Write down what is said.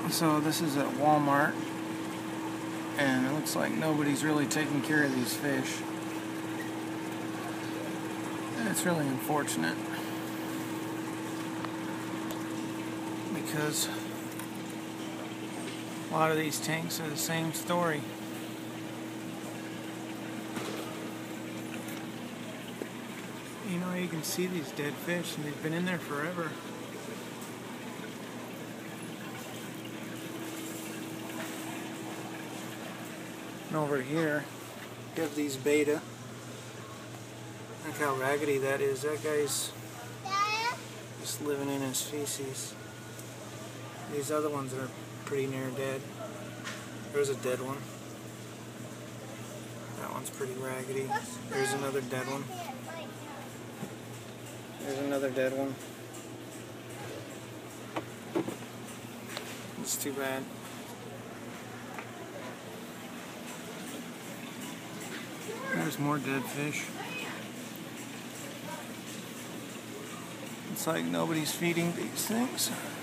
So this is at Walmart, and it looks like nobody's really taking care of these fish. And it's really unfortunate, because a lot of these tanks are the same story. You know, you can see these dead fish, and they've been in there forever. And over here, you have these betta. Look how raggedy that is. That guy's just living in his feces. These other ones are pretty near dead. There's a dead one. That one's pretty raggedy. There's another dead one. There's another dead one. It's too bad. There's more dead fish. It's like nobody's feeding these things.